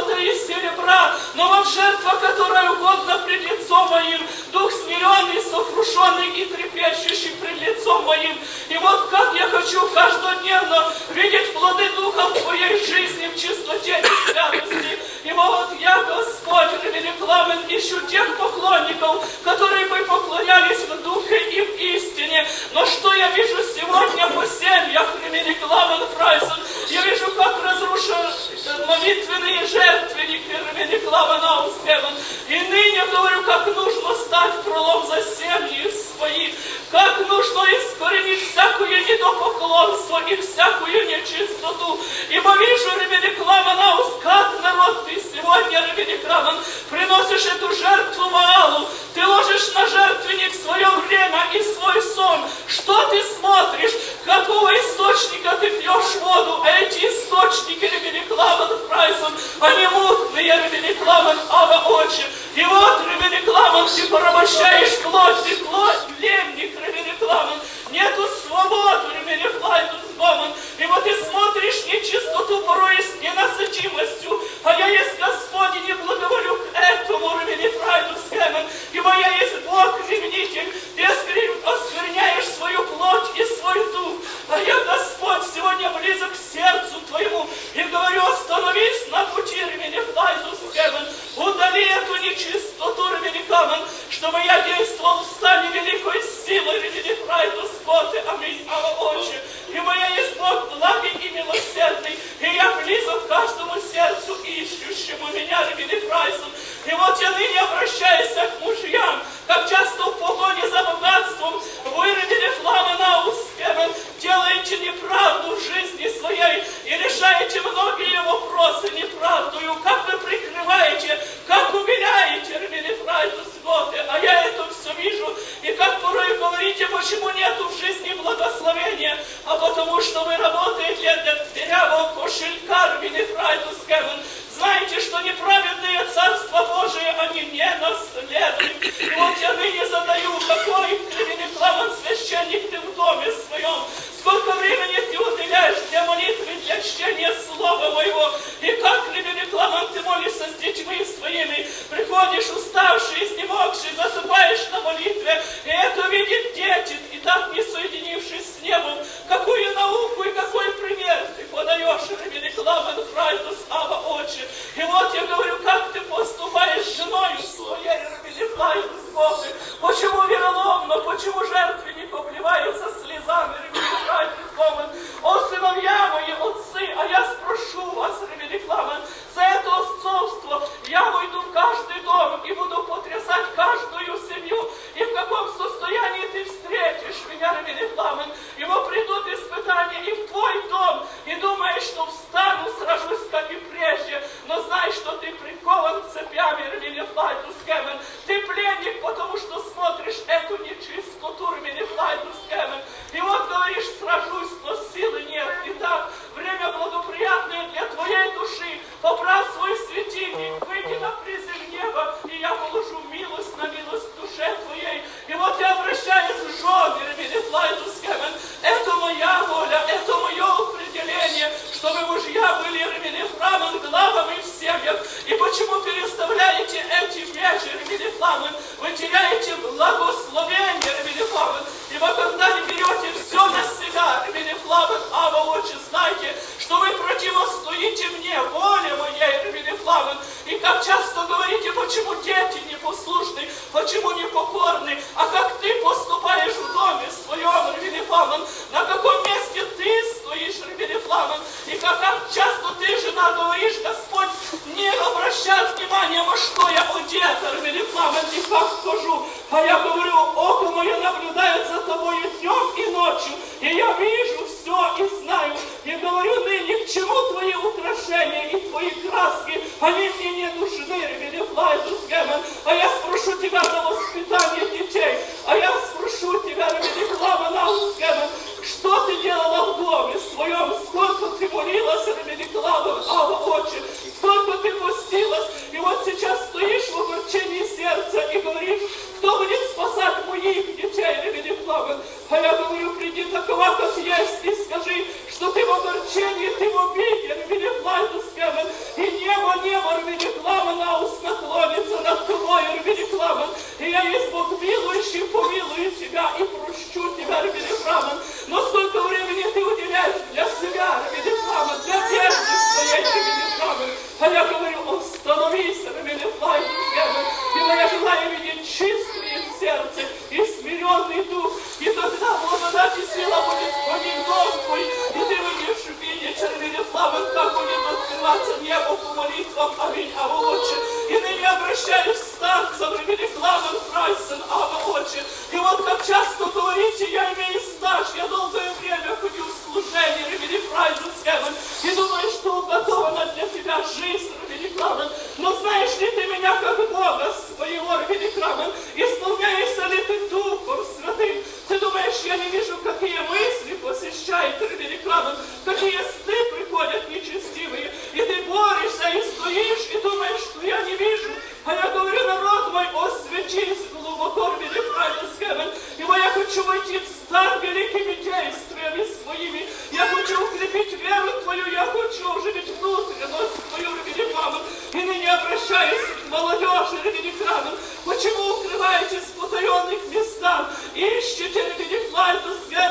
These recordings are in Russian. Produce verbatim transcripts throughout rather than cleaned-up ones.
золота и серебра, но вам жертва, которая угодна пред лицом моим, дух смиренный, сокрушенный и трепещущий пред лицом моим. И вот как я хочу каждодневно видеть плоды Духа в твоей жизни, в чистоте и святости. И вот я, Господь, рекламен, ищу тех поклонников, которые бы поклонялись в Духе и в истине. Но что я вижу сегодня по семьях, рекламен, прайсон, я вижу, как разрушены молитвенные жертвенники, рекламен, аускевен. И ныне говорю, как нужно стать крылом за семьи свои, как нужно искоренить всякое идолопоклонство и всякую нечистоту. Ибо вижу, рекламен, аус, как народ ты сегодня, рекламен, приносишь эту жертву Ваалу, ты ложишь на жертвенник свое время и свой сон. Что ты смотришь? Какого источника ты пьешь воду? А эти источники, рекламен, прайсон, они мутные, рекламен, ава очи. И вот, рекламен, ты порабощаешь плоть, ты плоть, пленник, рекламен, нету свободы, рекламен, и вот ты смотришь нечистоту порой с ненасытимостью, а я есть Господь и не благоволю к этому, ибо я есть Бог ревнитель, ты оскверняешь свою плоть и свой дух, а я, Господь, сегодня близок к сердцу твоему и говорю, остановись на пути, удали эту нечистоту, чтобы я действовал в стане великой силы, аминь, очи. Ибо я есть Бог благий и милосердный, и я близок к каждому сердцу ищущему меня, и вот я ныне обращаюсь к мужьям, как часто в погоне за богатством вы, делаете неправду в жизни своей и решаете многие вопросы неправдою, как вы прикрываете, как уверяете, а я это все вижу, и как порой говорите, почему нету в жизни благословения, а потому что вы работаете для дырявого кошелька, знаете, что неправедные Царство Божие, они не наследуют. И вот я ныне задаю, какой рекламен священник ты в доме своем, сколько времени ты уделяешь для молитвы, для чтения Слова Моего, и как рекламен ты молишься с детьми своими, приходишь уставший, изнемогший, засыпаешь на молитве, и это видят дети, и так не соединившись с небом, какую науку и какой пример ты подаешь, рекламен, прайдус, ава, очи. И вот я говорю, как ты поступаешь с женой своей, рекламен, Боже, почему вероломно, почему жертвенник обливается слезами, рекламен, о, сыновья мои, отцы, а я спрошу вас, рекламен, за это отцовство я войду в каждый дом и буду потрясать каждую семью, и в каком состоянии ты встретишь меня, рекламен, ибо придут испытания и в твой дом, и думаешь, что встану, сражусь, как и прежде, но знай, что ты прикован цепями, рекламен, ты пленник, потому что смотришь эту нечистоту, рекламен, и вот говоришь, сражусь, но силы нет, и так, время благоприятное для твоей души, поправь свой светильник, выйди на призыв неба, и я положу милость на милость в душе твоей. И вот я обращаюсь к жене, это моя воля, это мое определение, чтобы мужья были рекламен, главами в семьях. И почему переставляете эти вещи, вы теряете благословение, рекламен, ибо когда не берете все на себя, рекламен, ава, очи, знайте, что вы противостоите мне, воле моей, рекламен, и как часто говорите, почему дети непослушны, почему непокорны, а как ты поступаешь в доме своем, рекламен, на каком месте ты стоишь, рекламен, и как часто ты, жена, говоришь, Господь, не обращай внимания, во что я одета, рекламен, и как хожу, а я говорю, око мое наблюдает за тобой днем и ночью, и я вижу все и знаю, и говорю ныне, к чему твои украшения и твои краски, они мне не нужны, рекламен, а молись, ибо я желаю видеть чистое сердце и смиренный дух, и тогда благодать и сила будет входить в дом твой, и ты будешь видеть, Равелифлавен, как будет открываться небо по молитвам, аминь, Ава Отче. И ныне обращаюсь к старцам, Равелифлавен, Фрайсен, Ава Отче. И вот как часто говорите, я имею стаж, я долгое время ходил в служение, Равелифрайзен, и думаю, что уготована для тебя жизнь, Равелифлавен. Но знаешь ли ты меня как Бога своего, Равелифлавен? Исполняешься ли ты Духом Святым? Ты думаешь, я не вижу, какие мысли посещают, Равелифлавен, какие сны приходят нечестивые, и ты борешься и стоишь, и думаешь, что я не вижу. А я говорю, народ мой, освятись глубоко, Равелифлавен, ибо я хочу войти в стан великими действиями своими. Я хочу укрепить веру твою, я хочу оживить внутренность твою, Равелифлавен. И ныне обращаюсь к молодежи, Равелифлавен. Почему укрываетесь в потаенных местах? Ищите, Равелифлавен,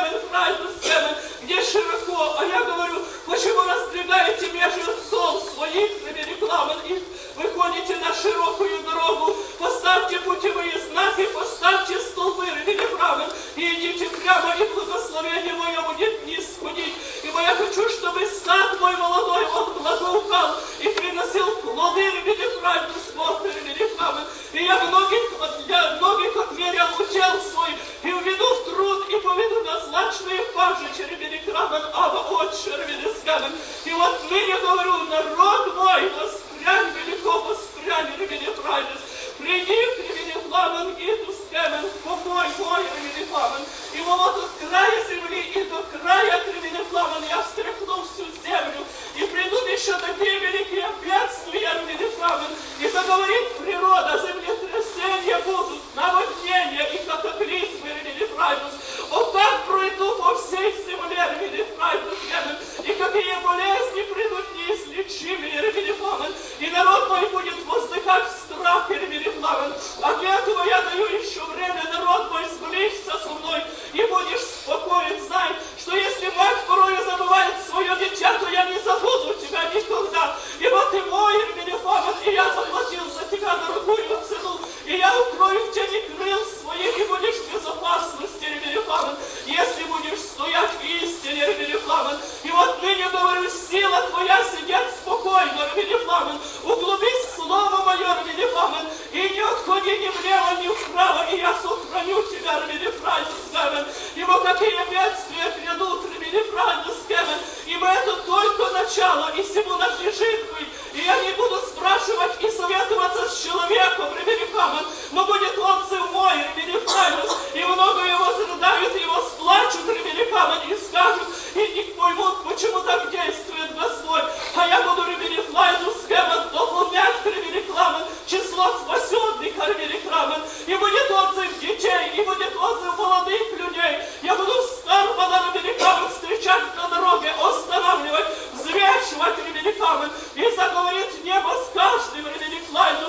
где широко. А я говорю, почему раздвигаете между сол своих, Равелифлавен, и выходите на широкую дорогу? Поставьте путевые знаки, поставьте столбы, Равелифлавен, и идите прямо, и благословение мое будет не сходить. Ибо я хочу, чтобы сад мой молодой, он благоухал и приносил плоды, Равелифлавен, Равелифлавен. И я многих, для многих отверил удел свой, и уведу в труд, и поведу на злачные пажичи, Равелифлавен, Ава Отче, Равелифлавен. И вот ныне говорю, народ мой, воспрянь велико, воспрянь, Равелифлавен. Приди, Равелифлавен, и Тускемен, помой мой, Равелифлавен. И вот от края земли и до края, Равелифлавен, я встряхну всю землю. И придут еще такие великие бедствия, Равелифлавен. И заговорит природа, землетрясения будут, наводнения и катаклизмы, Равелифлавен. О, как пройду по всей земле, Равелифлавен. И какие болезни придут неизлечимые, Равелифлавен. И народ мой будет воздыхать в страхе, Равелифлавен. А для этого я даю еще время, народ мой, сблизься со мной, и будешь спокоен. Знай, что если мать порою забывает свое дитя, то я не забуду тебя никогда. Ибо ты мой, Равелифлавен, и я заплатил за тебя дорогую цену. И я укрою в тени крыл своих, и будешь в безопасности, Равелифлавен, если будешь стоять в истине, Равелифлавен. И вот ныне говорю, сила твоя сидит спокойно, Равелифлавен. Углубись в слово мое, Равелифлавен, и не отходи ни влево, ни вправо, и я сохраню тебя, Равелифлавен. Ибо какие бедствия грядут, Равелифлавен, ибо это только начало, и всему надлежит быть. И я не буду спрашивать и советоваться с человеком, Равелифлавен, но будет отзыв мой, Равелифлавен, и много его зарыдают, его сплачут, Равелифлавен, и скажут, и не поймут, почему так действует Господь. А я буду, Равелифлавен, дополнять, Равелифлавен, число спасенных, Равелифлавен, и будет отзыв детей, и будет отзыв молодых людей. Я буду старого, Равелифлавен, встречать на дороге, останавливать, взвешивать, Равелифлавен, и заговорит небо с каждым, Равелифлавен,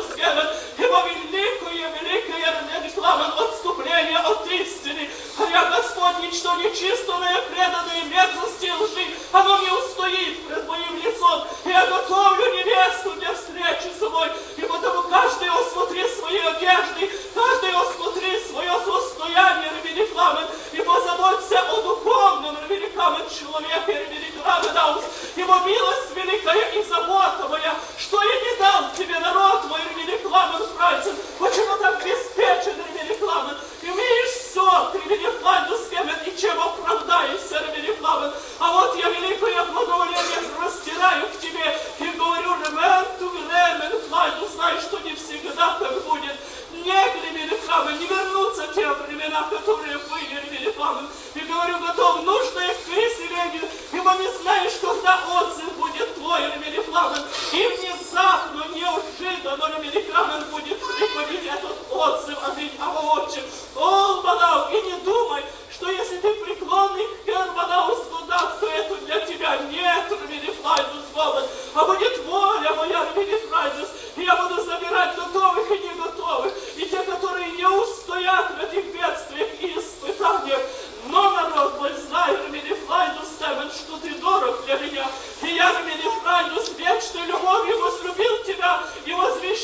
ибо великое, великое, Равелифлавен, отступление от истины. А я, Господь, ничто нечистое, преданное мерзости и лжи, оно не устоит пред моим лицом. И я готовлю невесту для встречи с собой. И потому каждый осмотри свои одежды, каждый осмотри свое состояние, Равелифлавен, и позаботься о духовном, Равелифлавен, человеке, Равелифлавен, ибо милость великая и забота моя, что я не дал тебе, народ мой, Равелифлавен, Фрайсен, почему так беспечен, Равелифлавен, и умеешь все, Равелифлавен, и чем оправдаешься, Равелифлавен. А вот я великое благоволение растираю к тебе и говорю, Равенту, Равелифлавен, знай, что не всегда так будет. Не, Равелифлавен, не вернутся те времена, которые были, Равелифлавен. И говорю, готов нужное к переселению, ибо не знаешь, когда отзыв будет твой, Равелифлавен. И внезапно, неожиданно, Равелифлавен, будет приходить этот отзыв, аминь, Ава Отче. О, Бадау, и не думай, что если ты преклонный к Бадау сюда, то это для тебя нет, Равелифлавен, а будет воля моя, Равелифлавен, и я буду забирать готовых и не готовых, и те, которые не устоят в этих бедствиях и испытаниях. Но, народ мой, знай, Равелифлавен, что ты дорог для меня, и я, Равелифлавен, с вечной любовью возлюбил тебя и возвещаю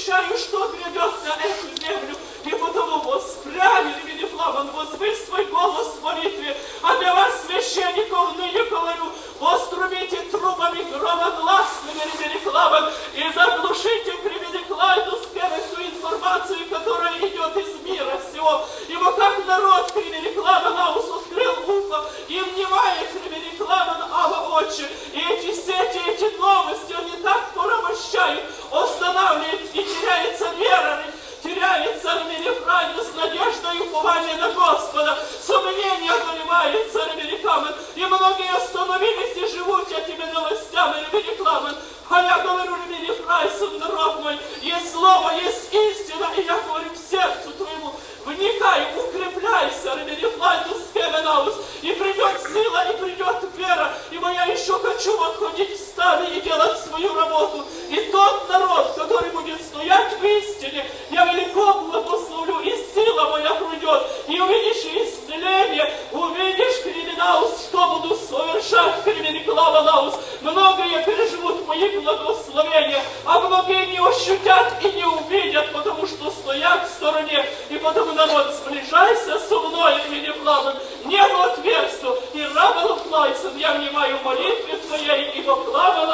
предвещаю, что грядет на эту землю. И потому воспряни, Ревенефламен, возвы свой голос в молитве. А для вас, священников, ныне говорю, вострубите трубами громогласными, Ревенефламен, и заглушите Ревенеклайду эту информацию, которая идет из мира всего. Ибо как народ Ревенекламен Аус открыл ухо, и внимает Ревенекламен Ава Отче, и эти сети, эти новости, они так порабощают, останавливают, и теряется вера, теряется Ревенефрань с надеждой и упованием на Господа. Сомнение одолевается Ревенекламен, и многие остановились и живут этими новостями Ревенекламен. А я говорю, Ревенефрай, сын народ мой, есть слово, есть истина, и я говорю к сердцу твоему, вникай, укрепляйся, Ревенефрай, Тускевенаус, и придет сила, и придет вера, ибо я еще хочу отходить в станы и делать свою работу. И тот народ, который будет стоять в истине, я велико благословлю, и сила моя придет, и увидишь исцеление, увидишь, Криминаус, что буду совершать, Криминиклаванаус. Многие переживут мои благословения, а многие не ощутят и не увидят, потому что стоят в стороне. И потому, народ, сближайся со мной, Криминиклаван, небо отверсту, и рабелу плайсен, я внимаю молитве твоей, ибо клаван